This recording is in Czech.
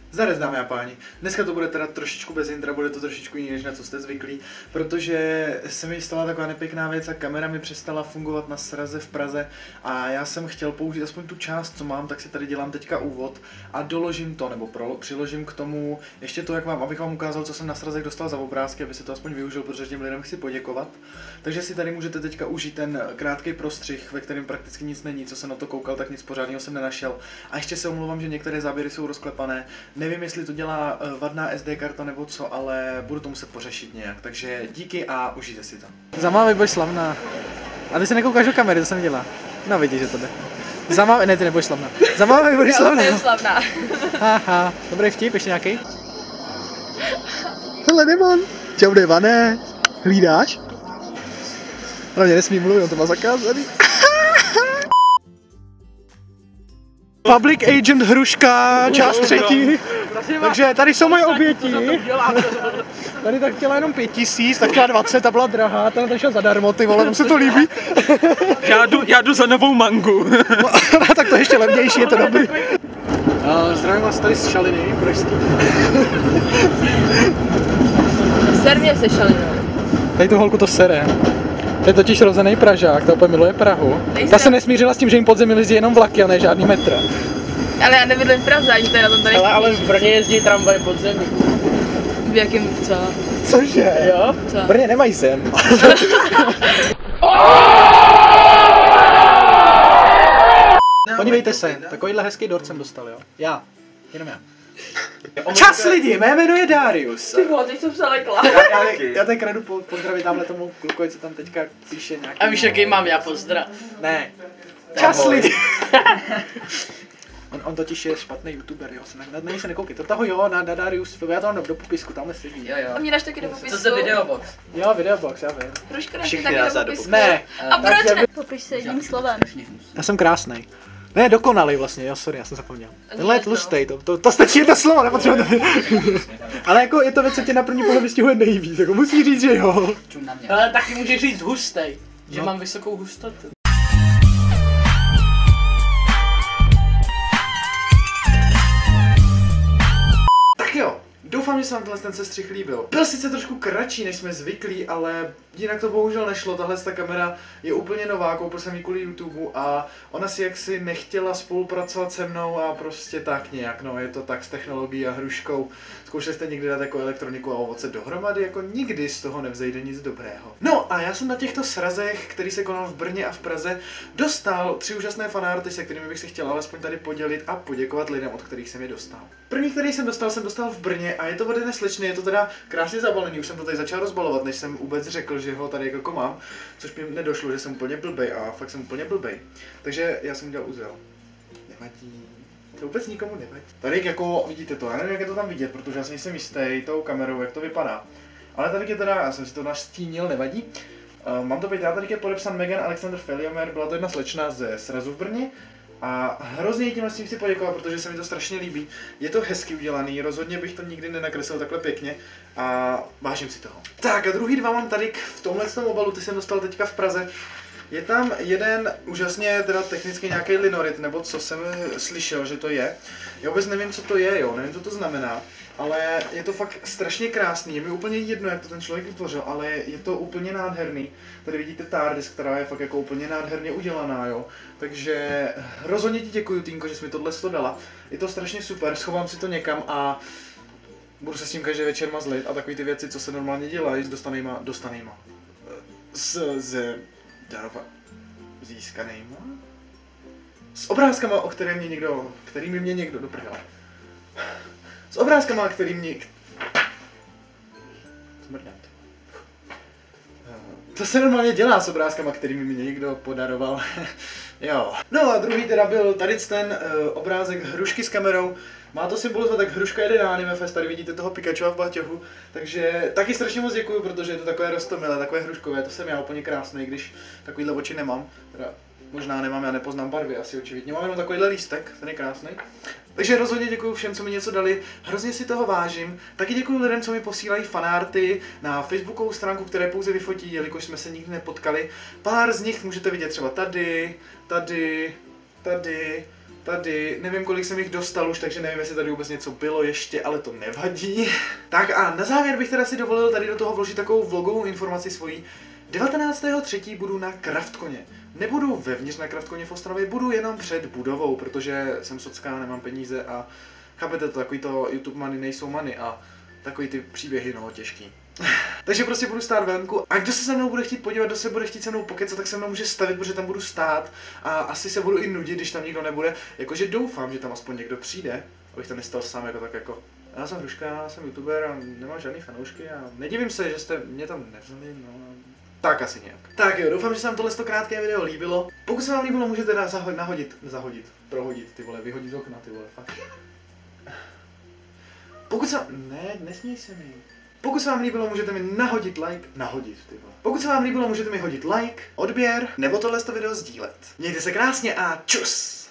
Zdar, dámy a páni. Dneska to bude teda trošičku bez intra, bude to trošičku jiný, než na co jste zvyklí, protože se mi stala taková nepěkná věc a kamera mi přestala fungovat na sraze v Praze a já jsem chtěl použít aspoň tu část, co mám, tak si tady dělám teďka úvod a doložím to, nebo přiložím k tomu ještě to, abych vám ukázal, co jsem na srazech dostal za obrázky, aby se to aspoň využil, protože těm lidem chci poděkovat. Takže si tady můžete teďka užít ten krátký prostřih, ve kterém prakticky nic není, co jsem na to koukal, tak nic pořádného jsem nenašel. A ještě se omlouvám, že některé záběry jsou rozklepané. Nevím, jestli to dělá vadná SD karta nebo co, ale budu to muset pořešit nějak. Takže díky a užijte si to. Zamávej, budeš slavná. A ty se nekoukáš do kamery, to jsem dělá. No vidíš, že to jde. Zamávej, ne, ty nebudeš slavná. Zamávej, budeš slavná. Já jsem slavná. Haha, dobrý vtip, ještě nějaký? Hele, Demon. Čau, Devané. Hlídáš? Hlavně nesmí mluvit, on to má zakázaný. Public Agent Hruška, část třetí. Takže tady jsou moje oběti. Tady tak chtěla jenom 5000, tak chtěla 20 a byla drahá, ten šel zadarmo, ty vole, tam se to líbí. Já jdu za novou mangu. Tak to je ještě levnější, je to dobrý. Zdravím vás tady z Šaliny, pražský. Ser mě se Šalinou. Tady tu holku to sere. To je totiž rozený Pražák, ta úplně miluje Prahu. Ta se nesmířila s tím, že jim podzemí jezdí jenom vlaky a ne žádný metr. Ale já nebydlím v Praze, ani tady na tom tady. Ale v Brně jezdí tramvaj podzemí. V jakým co? Cože? Jo? Co? V Brně nemají zem. Podívejte se, takovýhle hezký dort jsem dostal, jo? Já, jenom já. Čas lidi, mé jméno je Darius. Ty vole, teď jsem se lekla. Já teď kradu pozdravit tamhle tomu klukovi, co tam teďka píše nějaký... A víš, jaký mám já pozdrav? Ne. Čas lidi. On totiž je špatný youtuber, jo, na něj se nekoukej, to taho jo, na Darius, já to mám do popisku, tamhle sedí. Jo. A mě dáš taky do popisku. Co za videobox? Jo, videobox, já vím. Hruška dáš Všichni taky nás do do popisku. Ne. A proč ne? Popiš se jedním slovem. Já jsem krásnej. Ne, dokonalý vlastně, jo, sorry, já jsem zapomněl. Tenhle je to. tlustej, to stačí jedno slovo, nepotřebuji to. Ale jako je to věc, co tě na první pohled vystihuje nejvíc, jako musí říct, že jo. Ale taky můžeš říct hustej, že No. mám vysokou hustotu. Tak jo, doufám, že se vám tenhle ten sestřih líbil. Byl sice trošku kratší, než jsme zvyklí, ale jinak to bohužel nešlo. Tahle ta kamera je úplně nová, koupil jsem ji kvůli YouTube a ona si jaksi nechtěla spolupracovat se mnou a prostě tak nějak, no je to tak s technologií a hruškou. Zkoušeli jste někdy dát jako elektroniku a ovoce dohromady, jako nikdy z toho nevzejde nic dobrého. No a já jsem na těchto srazech, který se konal v Brně a v Praze, dostal 3 úžasné fanarty, se kterými bych si chtěl alespoň tady podělit a poděkovat lidem, od kterých jsem je dostal. První, který jsem dostal v Brně a je to od jedné slečny, je to teda krásně zabalený, už jsem to tady začal rozbalovat, než jsem vůbec řekl, že ho tady jako mám, což mi nedošlo, že jsem úplně blbej a fakt jsem úplně blbej. Takže já jsem udělal uzel. Nevadí. To vůbec nikomu nevadí. Tady jako vidíte to, já nevím, jak je to tam vidět, protože já si nejsem jistý tou kamerou, jak to vypadá. Ale tady je teda, já jsem si to nastínil, nevadí. Mám to být, já tady je podepsan Megan Alexander Feliomer, byla to jedna slečna ze srazu v Brně. A hrozně jí tímhle s tím chci poděkovat, protože se mi to strašně líbí. Je to hezky udělaný, rozhodně bych to nikdy nenakreslil takhle pěkně a vážím si toho. Tak a druhý dva mám tady v tomhle obalu, ty jsem dostal teďka v Praze. Je tam jeden úžasně teda technicky nějaký linorit, nebo co jsem slyšel, že to je. Já vůbec nevím, co to je, jo, nevím, co to znamená, ale je to fakt strašně krásný. Je mi úplně jedno, jak to ten člověk vytvořil, ale je to úplně nádherný. Tady vidíte TARDIS, která je fakt jako úplně nádherně udělaná, jo. Takže rozhodně ti děkuju, Týnko, že jsi mi tohle dala. Je to strašně super, schovám si to někam a budu se s tím každý večer mazlit a takový ty věci, co se normálně dělají s dostanejma. Z darova získanýma? S obrázkama, kterými mě někdo doprdala. S obrázkama, to se normálně dělá s obrázkama, kterými mě někdo podaroval. Jo. No a druhý teda byl tady ten obrázek hrušky s kamerou. Má to symbolizovat, tak hruška jede na Anime Fest, tady vidíte toho Pikachua v baťohu. Takže taky strašně moc děkuju, protože je to takové roztomilé, takové hruškové, to jsem já úplně krásný, když takovýhle oči nemám. Teda možná nemám, já nepoznám barvy asi očividně, mám jenom takovýhle lístek, ten je krásný. Takže rozhodně děkuju všem, co mi něco dali, hrozně si toho vážím. Taky děkuju lidem, co mi posílají fanarty na facebookovou stránku, které pouze vyfotí, jelikož jsme se nikdy nepotkali. Pár z nich můžete vidět třeba tady, tady, nevím kolik jsem jich dostal už, takže nevím jestli tady vůbec něco bylo ještě, ale to nevadí. Tak a na závěr bych teda si dovolil tady do toho vložit takovou vlogovou informaci svojí. 19.3. budu na Kraftkoně. Nebudu vevnitř na Kraftkoně v Ostravě, budu jenom před budovou, protože jsem socká, nemám peníze a chápete to, takový to YouTube money nejsou money a takový ty příběhy, no, těžký. Takže prostě budu stát venku a kdo se se mnou bude chtít podívat, kdo se bude chtít se mnou pokecat, tak se mnou může stavit, protože tam budu stát a asi se budu i nudit, když tam nikdo nebude. Jakože doufám, že tam aspoň někdo přijde, abych to nestal sám jako tak jako. Já jsem Hruška, já jsem youtuber a nemám žádný fanoušky a nedivím se, že jste mě tam nevzali, no. Tak asi nějak. Tak jo, doufám, že se vám tohle krátké video líbilo. Pokud se vám líbilo, můžete prohodit, ty vole, vyhodit z okna, ty vole, fakt. Pokud se... Ne, nesmíj se mi. Pokud se vám líbilo, můžete mi nahodit like, ty vole. Pokud se vám líbilo, můžete mi hodit like, odběr, nebo tohle video sdílet. Mějte se krásně a čus!